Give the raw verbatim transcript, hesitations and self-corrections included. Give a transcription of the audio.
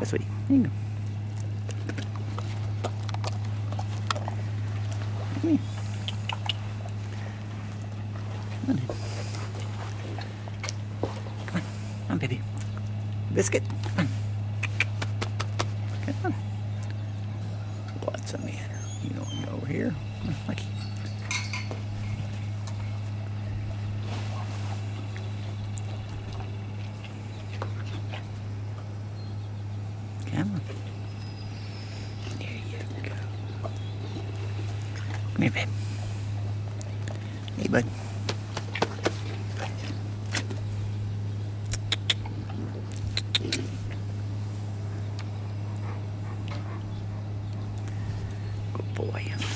go, sweetie. Here you go. Come here. Come on, come on, come on, baby. Biscuit, come on. Come on. What's the matter? You don't want to go over here? Come on, Mikey. Come on. There you go. Come here, babe. Hey, bud. Good boy.